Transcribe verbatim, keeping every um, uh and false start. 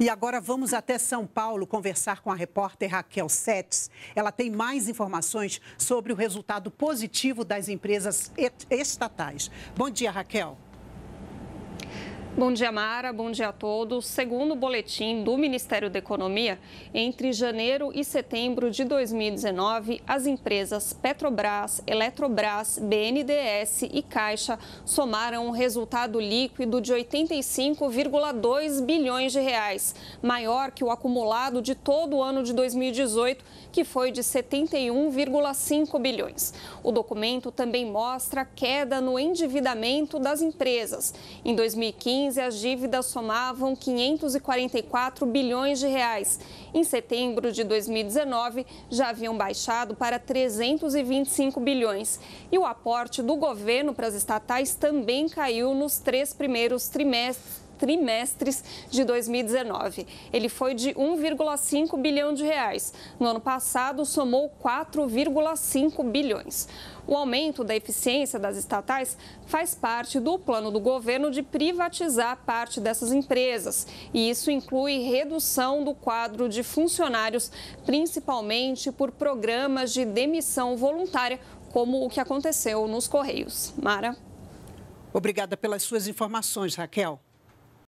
E agora vamos até São Paulo conversar com a repórter Raquel Setes. Ela tem mais informações sobre o resultado positivo das empresas estatais. Bom dia, Raquel. Bom dia, Mara. Bom dia a todos. Segundo o boletim do Ministério da Economia, entre janeiro e setembro de dois mil e dezenove, as empresas Petrobras, Eletrobras, B N D E S e Caixa somaram um resultado líquido de oitenta e cinco vírgula dois bilhões de reais, maior que o acumulado de todo o ano de dois mil e dezoito, que foi de setenta e um vírgula cinco bilhões. O documento também mostra queda no endividamento das empresas. Em dois mil e quinze, as dívidas somavam quinhentos e quarenta e quatro bilhões de reais. Em setembro de dois mil e dezenove, já haviam baixado para trezentos e vinte e cinco bilhões. E o aporte do governo para as estatais também caiu nos três primeiros trimestres. trimestres de dois mil e dezenove. Ele foi de um vírgula cinco bilhão de reais. No ano passado, somou quatro vírgula cinco bilhões. O aumento da eficiência das estatais faz parte do plano do governo de privatizar parte dessas empresas. E isso inclui redução do quadro de funcionários, principalmente por programas de demissão voluntária, como o que aconteceu nos Correios. Mara? Obrigada pelas suas informações, Raquel.